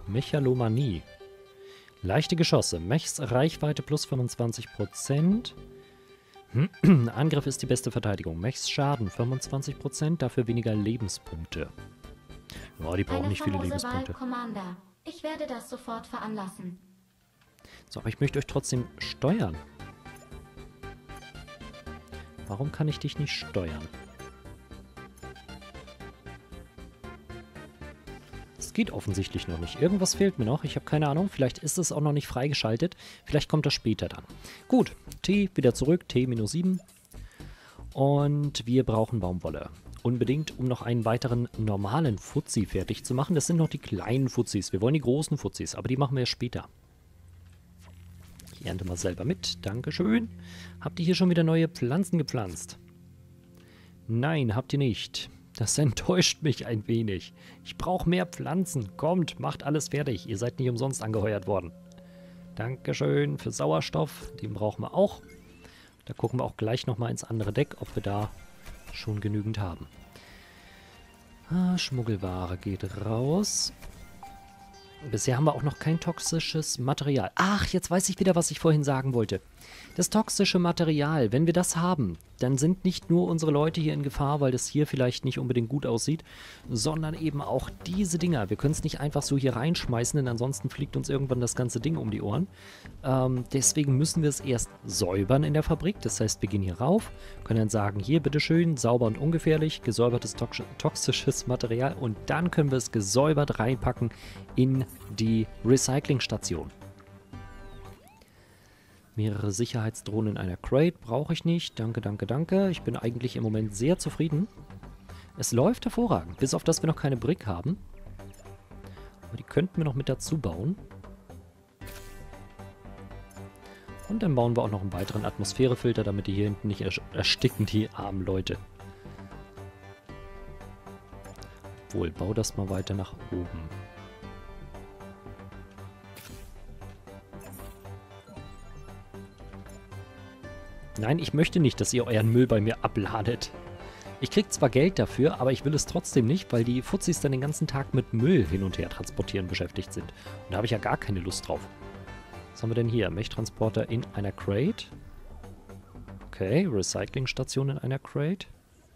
Mechalomanie. Leichte Geschosse. Mechs Reichweite plus 25%. Angriff ist die beste Verteidigung. Mechs Schaden 25%, dafür weniger Lebenspunkte. Ja, die brauchen nicht viele Lebenspunkte. Commander. Ich werde das sofort veranlassen. So, aber ich möchte euch trotzdem steuern. Warum kann ich dich nicht steuern? Es geht offensichtlich noch nicht. Irgendwas fehlt mir noch. Ich habe keine Ahnung. Vielleicht ist es auch noch nicht freigeschaltet. Vielleicht kommt das später dann. Gut, T wieder zurück. T-7. Und wir brauchen Baumwolle. Unbedingt, um noch einen weiteren normalen Fuzzi fertig zu machen. Das sind noch die kleinen Fuzzis. Wir wollen die großen Fuzzis, aber die machen wir erst später. Ich ernte mal selber mit. Dankeschön. Habt ihr hier schon wieder neue Pflanzen gepflanzt? Nein, habt ihr nicht. Das enttäuscht mich ein wenig. Ich brauche mehr Pflanzen. Kommt, macht alles fertig. Ihr seid nicht umsonst angeheuert worden. Dankeschön für Sauerstoff. Den brauchen wir auch. Da gucken wir auch gleich nochmal ins andere Deck, ob wir da schon genügend haben. Schmuggelware geht raus. Bisher haben wir auch noch kein toxisches Material. Ach, jetzt weiß ich wieder, was ich vorhin sagen wollte. Das toxische Material, wenn wir das haben, dann sind nicht nur unsere Leute hier in Gefahr, weil das hier vielleicht nicht unbedingt gut aussieht, sondern eben auch diese Dinger. Wir können es nicht einfach so hier reinschmeißen, denn ansonsten fliegt uns irgendwann das ganze Ding um die Ohren. Deswegen müssen wir es erst säubern in der Fabrik. Das heißt, wir gehen hier rauf, können dann sagen, hier bitteschön, sauber und ungefährlich, gesäubertes toxisches Material und dann können wir es gesäubert reinpacken in die Recyclingstation. Mehrere Sicherheitsdrohnen in einer Crate brauche ich nicht. Danke, danke, danke. Ich bin eigentlich im Moment sehr zufrieden. Es läuft hervorragend, bis auf dass wir noch keine Brick haben. Aber die könnten wir noch mit dazu bauen. Und dann bauen wir auch noch einen weiteren Atmosphärefilter, damit die hier hinten nicht ersticken, die armen Leute. Obwohl, bau das mal weiter nach oben. Nein, ich möchte nicht, dass ihr euren Müll bei mir abladet. Ich kriege zwar Geld dafür, aber ich will es trotzdem nicht, weil die Fuzzis dann den ganzen Tag mit Müll hin und her transportieren beschäftigt sind. Und da habe ich ja gar keine Lust drauf. Was haben wir denn hier? Mech-Transporter in einer Crate. Okay, Recyclingstation in einer Crate.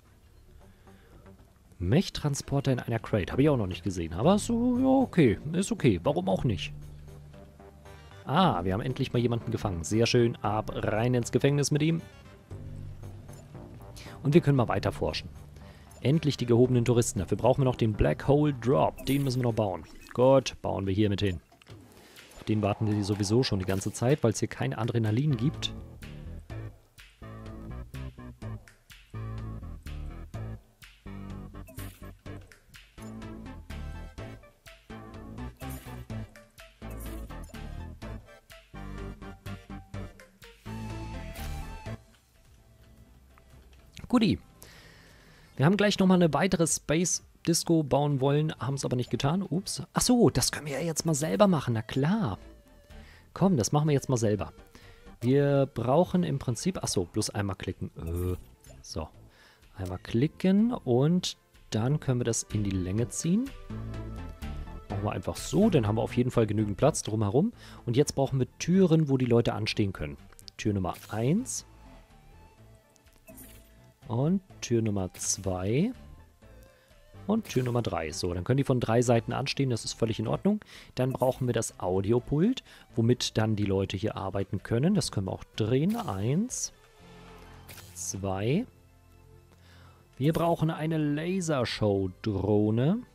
Mech-Transporter in einer Crate. Habe ich auch noch nicht gesehen. Aber so, ja, okay. Ist okay. Warum auch nicht? Ah, wir haben endlich mal jemanden gefangen. Sehr schön. Ab rein ins Gefängnis mit ihm. Und wir können mal weiter forschen. Endlich die gehobenen Touristen. Dafür brauchen wir noch den Black Hole Drop. Den müssen wir noch bauen. Gut, bauen wir hier mit hin. Auf den warten wir sowieso schon die ganze Zeit, weil es hier kein Adrenalin gibt. Guti. Wir haben gleich nochmal eine weitere Space Disco bauen wollen, haben es aber nicht getan. Ups. Achso, das können wir ja jetzt mal selber machen, na klar. Komm, das machen wir jetzt mal selber. Wir brauchen im Prinzip, achso, bloß einmal klicken. So, einmal klicken und dann können wir das in die Länge ziehen. Machen wir einfach so, dann haben wir auf jeden Fall genügend Platz drumherum. Und jetzt brauchen wir Türen, wo die Leute anstehen können. Tür Nummer 1. Und Tür Nummer 2. Und Tür Nummer 3. So, dann können die von 3 Seiten anstehen, das ist völlig in Ordnung. Dann brauchen wir das Audiopult, womit dann die Leute hier arbeiten können. Das können wir auch drehen. 1, 2. Wir brauchen eine Lasershow-Drohne.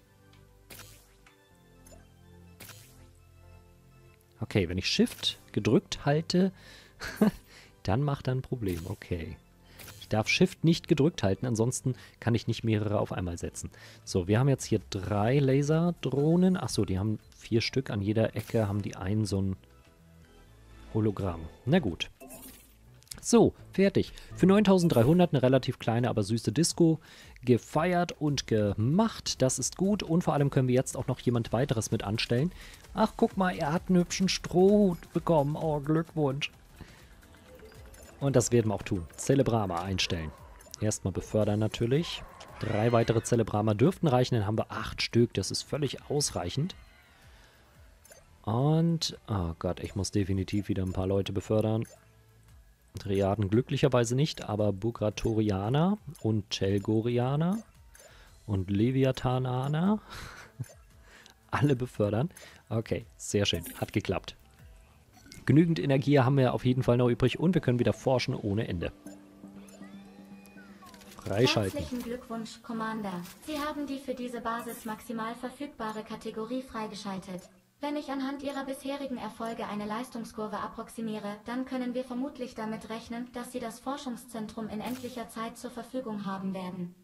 Okay, wenn ich Shift gedrückt halte, dann macht er ein Problem. Okay. Ich darf Shift nicht gedrückt halten, ansonsten kann ich nicht mehrere auf einmal setzen. So, wir haben jetzt hier 3 Laserdrohnen. Achso, die haben 4 Stück. An jeder Ecke haben die einen so ein Hologramm. Na gut. So, fertig. Für 9.300 eine relativ kleine, aber süße Disco. Gefeiert und gemacht. Das ist gut. Und vor allem können wir jetzt auch noch jemand weiteres mit anstellen. Ach, guck mal, er hat einen hübschen Strohhut bekommen. Oh, Glückwunsch. Und das werden wir auch tun. Celebrama einstellen. Erstmal befördern natürlich. 3 weitere Celebrama dürften reichen. Dann haben wir 8 Stück. Das ist völlig ausreichend. Und, oh Gott, ich muss definitiv wieder ein paar Leute befördern. Triaden glücklicherweise nicht, aber Bugratorianer und Chelgorianer und Leviathananer alle befördern. Okay, sehr schön, hat geklappt. Genügend Energie haben wir auf jeden Fall noch übrig und wir können wieder forschen ohne Ende. Freischalten. Herzlichen Glückwunsch, Commander. Sie haben die für diese Basis maximal verfügbare Kategorie freigeschaltet. Wenn ich anhand Ihrer bisherigen Erfolge eine Leistungskurve approximiere, dann können wir vermutlich damit rechnen, dass Sie das Forschungszentrum in endlicher Zeit zur Verfügung haben werden.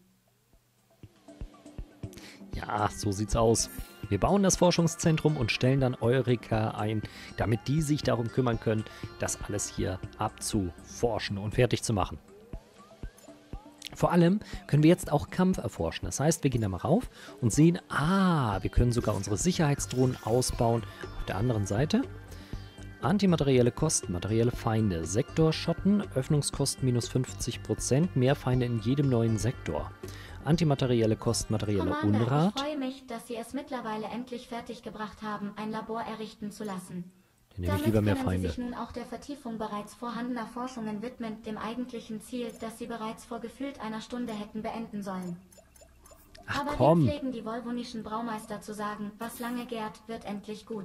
Ja, so sieht's aus. Wir bauen das Forschungszentrum und stellen dann Eureka ein, damit die sich darum kümmern können, das alles hier abzuforschen und fertig zu machen. Vor allem können wir jetzt auch Kampf erforschen. Das heißt, wir gehen da mal rauf und sehen, wir können sogar unsere Sicherheitsdrohnen ausbauen. Auf der anderen Seite antimaterielle Kosten, materielle Feinde, Sektorschotten, Öffnungskosten minus 50%, mehr Feinde in jedem neuen Sektor. Antimaterielle Kosten, materielle Commander, Unrat. ich freue mich, dass Sie es mittlerweile endlich fertiggebracht haben, ein Labor errichten zu lassen. Dann nehme ich lieber mehr Damit Feinde. können Sie sich nun auch der Vertiefung bereits vorhandener Forschungen widmen, dem eigentlichen Ziel, das Sie bereits vor gefühlt einer Stunde hätten beenden sollen. Ach Aber komm. wir pflegen die wolvonischen Braumeister zu sagen, was lange gärt, wird endlich gut.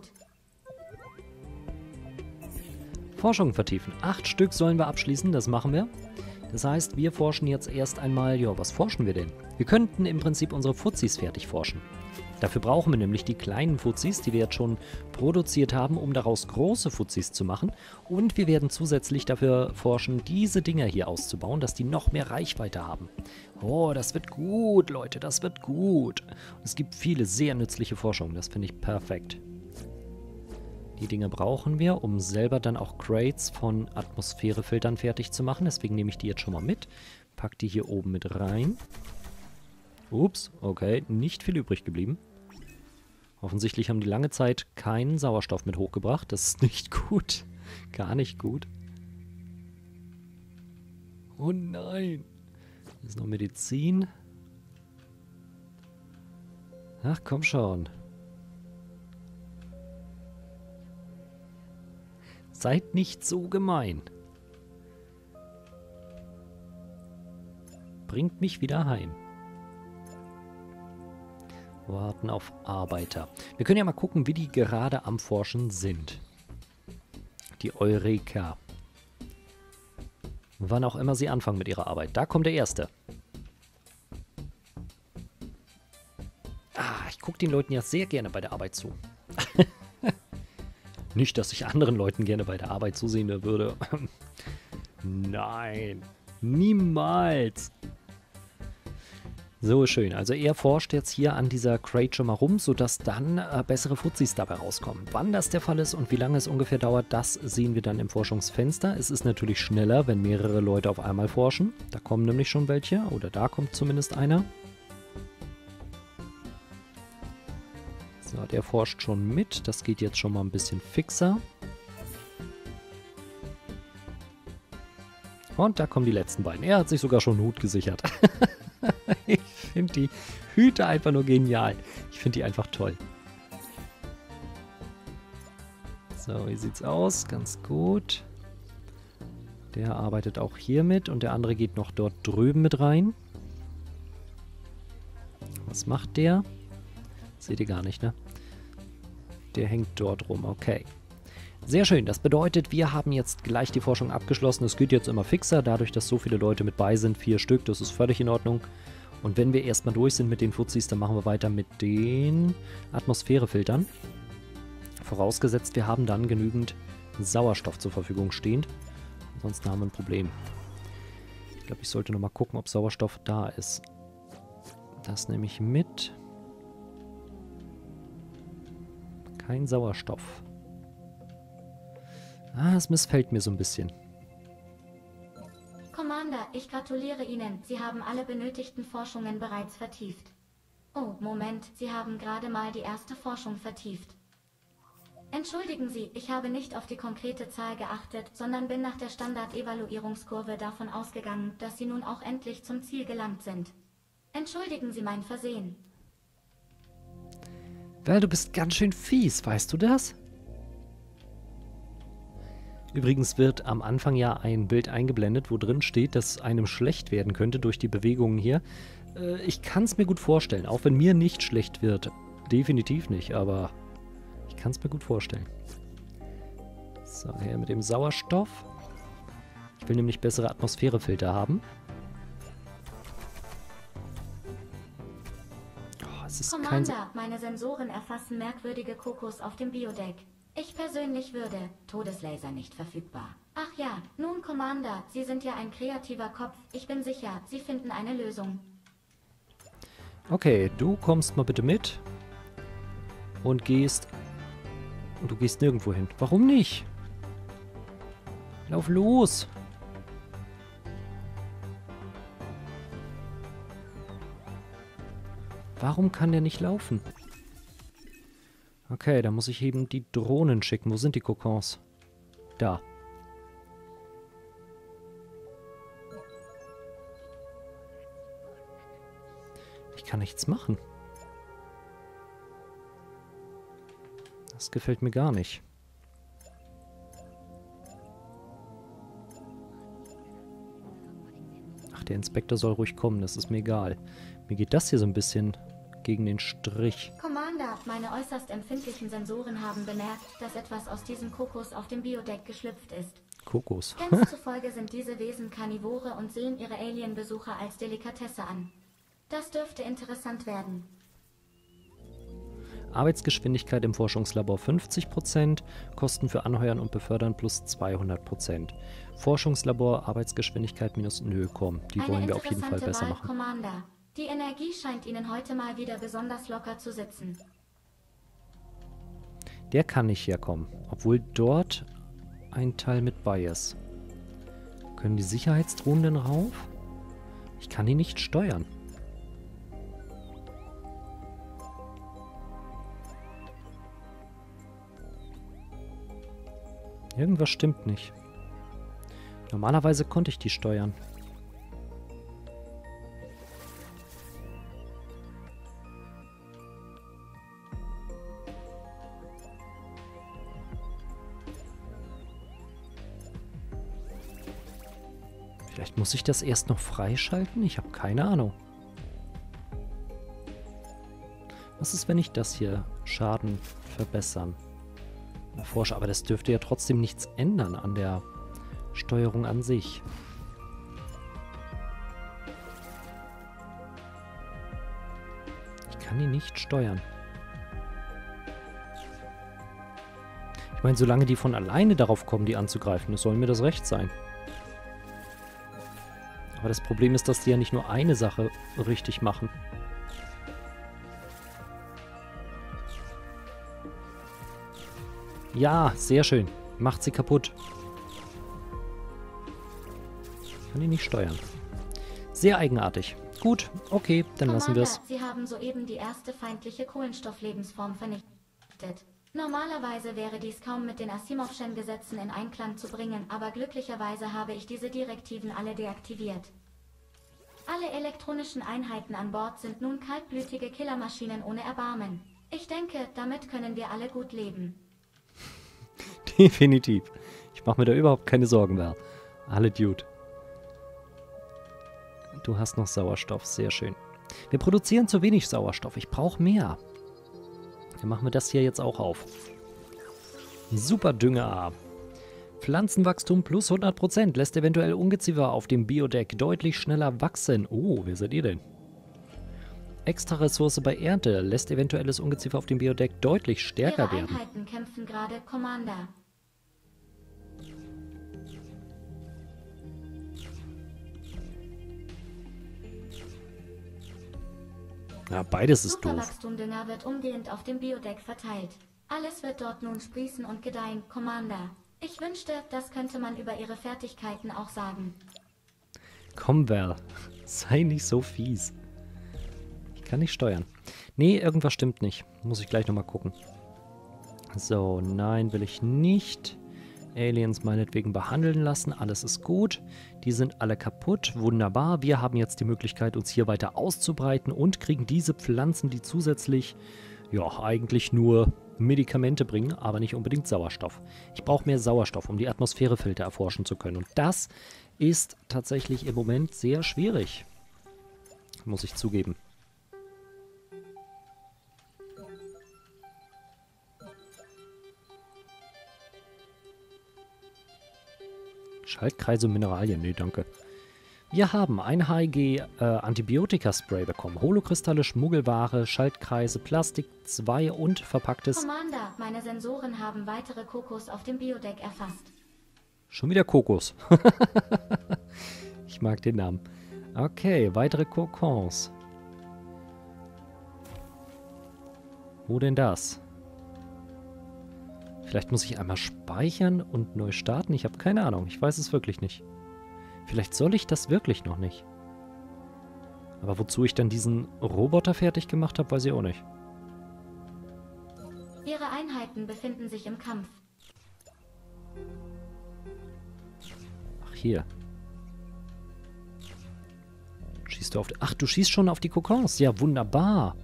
Forschung vertiefen. 8 Stück sollen wir abschließen, das machen wir. Das heißt, wir forschen jetzt erst einmal, was forschen wir denn? Wir könnten im Prinzip unsere Fuzis fertig forschen. Dafür brauchen wir nämlich die kleinen Fuzis, die wir jetzt schon produziert haben, um daraus große Fuzis zu machen. Und wir werden zusätzlich dafür forschen, diese Dinger hier auszubauen, dass die noch mehr Reichweite haben. Oh, das wird gut, Leute, das wird gut. Es gibt viele sehr nützliche Forschungen, das finde ich perfekt. Die Dinge brauchen wir, um selber dann auch Crates von Atmosphärefiltern fertig zu machen. Deswegen nehme ich die jetzt schon mal mit. Pack die hier oben mit rein. Ups, okay, nicht viel übrig geblieben. Offensichtlich haben die lange Zeit keinen Sauerstoff mit hochgebracht. Das ist nicht gut. Gar nicht gut. Oh nein. Hier ist noch Medizin. Ach, komm schon. Seid nicht so gemein. Bringt mich wieder heim. Warten auf Arbeiter. Wir können ja mal gucken, wie die gerade am Forschen sind. Die Eureka. Wann auch immer sie anfangen mit ihrer Arbeit. Da kommt der Erste. Ich gucke den Leuten ja sehr gerne bei der Arbeit zu. Nicht, dass ich anderen Leuten gerne bei der Arbeit zusehen würde. Nein, niemals. So schön. Also er forscht jetzt hier an dieser Crate schon mal rum, sodass dann bessere Fuzis dabei rauskommen. Wann das der Fall ist und wie lange es ungefähr dauert, das sehen wir dann im Forschungsfenster. Es ist natürlich schneller, wenn mehrere Leute auf einmal forschen. Da kommen nämlich schon welche, oder da kommt zumindest einer. So, der forscht schon mit. Das geht jetzt schon mal ein bisschen fixer. Und da kommen die letzten beiden. Er hat sich sogar schon einen Hut gesichert. Ich finde die Hüte einfach nur genial. Ich finde die einfach toll. So, wie sieht's aus? Ganz gut. Der arbeitet auch hier mit und der andere geht noch dort drüben mit rein. Was macht der? Seht ihr gar nicht, ne? Der hängt dort rum, okay. Sehr schön, das bedeutet, wir haben jetzt gleich die Forschung abgeschlossen. Es geht jetzt immer fixer, dadurch, dass so viele Leute mit bei sind. 4 Stück, das ist völlig in Ordnung. Und wenn wir erstmal durch sind mit den Fuzis, dann machen wir weiter mit den Atmosphärefiltern. Vorausgesetzt, wir haben dann genügend Sauerstoff zur Verfügung stehend. Ansonsten haben wir ein Problem. Ich glaube, ich sollte nochmal gucken, ob Sauerstoff da ist. Das nehme ich mit. Kein Sauerstoff. Es missfällt mir so ein bisschen. Commander, ich gratuliere Ihnen. Sie haben alle benötigten Forschungen bereits vertieft. Oh, Moment, Sie haben gerade mal die erste Forschung vertieft. Entschuldigen Sie, ich habe nicht auf die konkrete Zahl geachtet, sondern bin nach der Standard-Evaluierungskurve davon ausgegangen, dass Sie nun auch endlich zum Ziel gelangt sind. Entschuldigen Sie mein Versehen. Weil du bist ganz schön fies, weißt du das? Übrigens wird am Anfang ja ein Bild eingeblendet, wo drin steht, dass einem schlecht werden könnte durch die Bewegungen hier. Ich kann es mir gut vorstellen, auch wenn mir nicht schlecht wird. Definitiv nicht, aber ich kann es mir gut vorstellen. So, her mit dem Sauerstoff. Ich will nämlich bessere Atmosphärefilter haben. Oh, es ist Commander, meine Sensoren erfassen merkwürdige Kokos auf dem Biodeck. Ich persönlich würde Todeslaser nicht verfügbar. Ach ja, nun Commander, Sie sind ja ein kreativer Kopf. Ich bin sicher, Sie finden eine Lösung. Okay, du kommst mal bitte mit. Und gehst... Du gehst nirgendwo hin. Warum nicht? Lauf los! Warum kann der nicht laufen? Okay, da muss ich eben die Drohnen schicken. Wo sind die Kokons? Da. Ich kann nichts machen. Das gefällt mir gar nicht. Ach, der Inspektor soll ruhig kommen, das ist mir egal. Mir geht das hier so ein bisschen gegen den Strich. Commander, meine äußerst empfindlichen Sensoren haben bemerkt, dass etwas aus diesem Kokos auf dem Biodeck geschlüpft ist. Kokos. Gens zufolge sind diese Wesen Karnivore und sehen ihre Alien-Besucher als Delikatesse an. Das dürfte interessant werden. Arbeitsgeschwindigkeit im Forschungslabor 50%, Kosten für Anheuern und Befördern plus 200%. Forschungslabor, Arbeitsgeschwindigkeit minus... Nö, komm, die wollen wir auf jeden Fall besser machen. Commander. Die Energie scheint Ihnen heute mal wieder besonders locker zu sitzen. Der kann nicht herkommen, obwohl dort ein Teil mit bei ist. Können die Sicherheitsdrohnen denn rauf? Ich kann die nicht steuern. Irgendwas stimmt nicht. Normalerweise konnte ich die steuern. Vielleicht muss ich das erst noch freischalten? Ich habe keine Ahnung. Was ist, wenn ich das hier Schaden verbessern? Erforsche, aber das dürfte ja trotzdem nichts ändern an der Steuerung an sich. Ich kann die nicht steuern. Ich meine, solange die von alleine darauf kommen, die anzugreifen, das soll mir das recht sein. Aber das Problem ist, dass die ja nicht nur eine Sache richtig machen. Ja, sehr schön. Macht sie kaputt. Ich kann die nicht steuern. Sehr eigenartig. Gut, okay, dann lassen wir es. Sie haben soeben die erste feindliche Kohlenstofflebensform vernichtet. Normalerweise wäre dies kaum mit den Asimovschen Gesetzen in Einklang zu bringen, aber glücklicherweise habe ich diese Direktiven alle deaktiviert. Alle elektronischen Einheiten an Bord sind nun kaltblütige Killermaschinen ohne Erbarmen. Ich denke, damit können wir alle gut leben. Definitiv. Ich mache mir da überhaupt keine Sorgen mehr. Alle Dude. Du hast noch Sauerstoff. Sehr schön. Wir produzieren zu wenig Sauerstoff. Ich brauche mehr. Dann machen wir das hier jetzt auch auf. Superdünger. Pflanzenwachstum plus 100%. Lässt eventuell Ungeziefer auf dem Biodeck deutlich schneller wachsen. Oh, wer seid ihr denn? Extra Ressource bei Ernte. Lässt eventuelles Ungeziefer auf dem Biodeck deutlich stärker werden. Ihre Einheiten kämpfen gerade, Commander. Ja, beides ist doof. Superwachstumdünger wird umgehend auf dem Biodeck verteilt. Alles wird dort nun sprießen und gedeihen, Commander. Ich wünschte, das könnte man über Ihre Fertigkeiten auch sagen. Komm, Val. Sei nicht so fies. Ich kann nicht steuern. Nee, irgendwas stimmt nicht. Muss ich gleich nochmal gucken. So, nein, will ich nicht. Aliens meinetwegen behandeln lassen. Alles ist gut. Die sind alle kaputt. Wunderbar. Wir haben jetzt die Möglichkeit, uns hier weiter auszubreiten und kriegen diese Pflanzen, die zusätzlich, ja, eigentlich nur Medikamente bringen, aber nicht unbedingt Sauerstoff. Ich brauche mehr Sauerstoff, um die Atmosphärefilter erforschen zu können. Und das ist tatsächlich im Moment sehr schwierig. Muss ich zugeben. Schaltkreise und Mineralien. Nee, danke. Wir haben ein HIG Antibiotika-Spray bekommen. Holokristalle, Schmuggelware, Schaltkreise, Plastik 2 und verpacktes... Commander, meine Sensoren haben weitere Kokos auf dem Biodeck erfasst. Schon wieder Kokos. Ich mag den Namen. Okay, weitere Kokons. Wo denn das? Vielleicht muss ich einmal speichern und neu starten. Ich habe keine Ahnung. Ich weiß es wirklich nicht. Vielleicht soll ich das wirklich noch nicht. Aber wozu ich dann diesen Roboter fertig gemacht habe, weiß ich auch nicht. Ihre Einheiten befinden sich im Kampf. Ach, hier. Schießt du auf... Ach, du schießt schon auf die Kokons. Ja, wunderbar.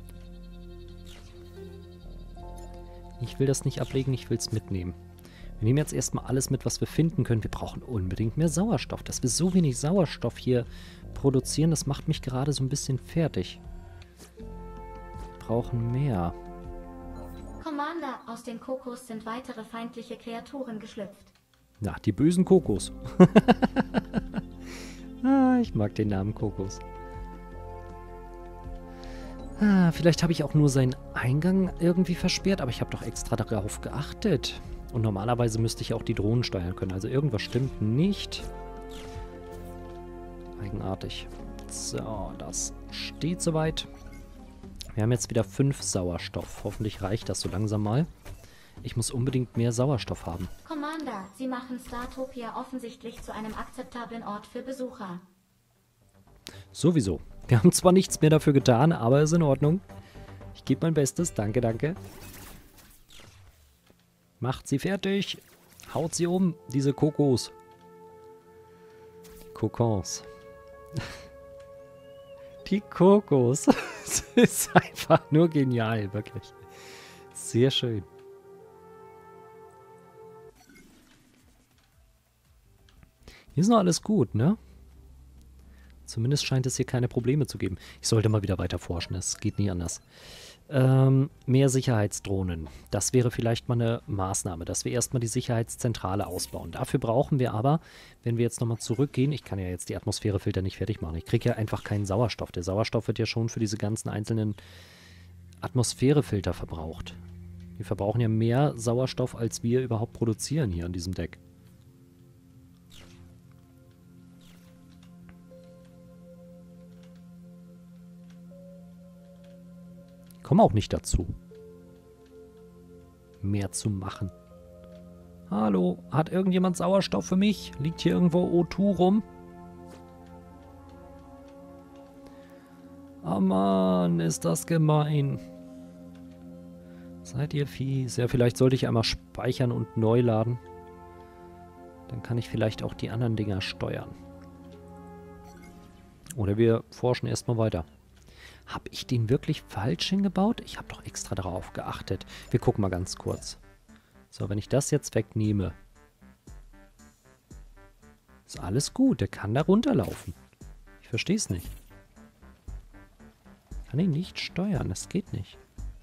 Ich will das nicht ablegen, ich will es mitnehmen. Wir nehmen jetzt erstmal alles mit, was wir finden können. Wir brauchen unbedingt mehr Sauerstoff. Dass wir so wenig Sauerstoff hier produzieren, das macht mich gerade so ein bisschen fertig. Wir brauchen mehr. Commander, aus den Kokos sind weitere feindliche Kreaturen geschlüpft. Na, die bösen Kokos. Ah, ich mag den Namen Kokos. Ah, vielleicht habe ich auch nur seinen Eingang irgendwie versperrt, aber ich habe doch extra darauf geachtet. Und normalerweise müsste ich auch die Drohnen steuern können. Also irgendwas stimmt nicht. Eigenartig. So, das steht soweit. Wir haben jetzt wieder 5 Sauerstoff. Hoffentlich reicht das so langsam mal. Ich muss unbedingt mehr Sauerstoff haben. Commander, Sie machen Startopia offensichtlich zu einem akzeptablen Ort für Besucher. Sowieso. Wir haben zwar nichts mehr dafür getan, aber ist in Ordnung. Ich gebe mein Bestes. Danke, danke. Macht sie fertig. Haut sie um, diese Kokos. Die Kokons. Die Kokos. Es ist einfach nur genial, wirklich. Sehr schön. Hier ist noch alles gut, ne? Zumindest scheint es hier keine Probleme zu geben. Ich sollte mal wieder weiter forschen, es geht nie anders. Mehr Sicherheitsdrohnen. Das wäre vielleicht mal eine Maßnahme, dass wir erstmal die Sicherheitszentrale ausbauen. Dafür brauchen wir aber, wenn wir jetzt nochmal zurückgehen, ich kann ja jetzt die Atmosphärefilter nicht fertig machen. Ich kriege ja einfach keinen Sauerstoff. Der Sauerstoff wird ja schon für diese ganzen einzelnen Atmosphärefilter verbraucht. Wir verbrauchen ja mehr Sauerstoff, als wir überhaupt produzieren hier an diesem Deck. Komme auch nicht dazu, mehr zu machen. Hallo, hat irgendjemand Sauerstoff für mich? Liegt hier irgendwo O2 rum? Oh Mann, ist das gemein. Seid ihr fies? Ja, vielleicht sollte ich einmal speichern und neu laden. Dann kann ich vielleicht auch die anderen Dinger steuern. Oder wir forschen erstmal weiter. Habe ich den wirklich falsch hingebaut? Ich habe doch extra darauf geachtet. Wir gucken mal ganz kurz. So, wenn ich das jetzt wegnehme. Ist alles gut. Der kann da runterlaufen. Ich verstehe es nicht. Kann ihn nicht steuern. Das geht nicht.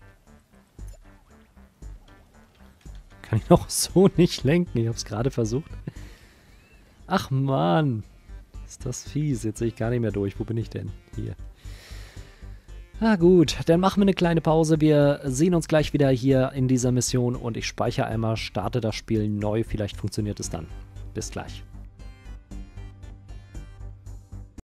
Kann ich noch so nicht lenken. Ich habe es gerade versucht. Ach Mann. Ist das fies. Jetzt sehe ich gar nicht mehr durch. Wo bin ich denn? Hier. Na gut, dann machen wir eine kleine Pause. Wir sehen uns gleich wieder hier in dieser Mission und ich speichere einmal, starte das Spiel neu. Vielleicht funktioniert es dann. Bis gleich.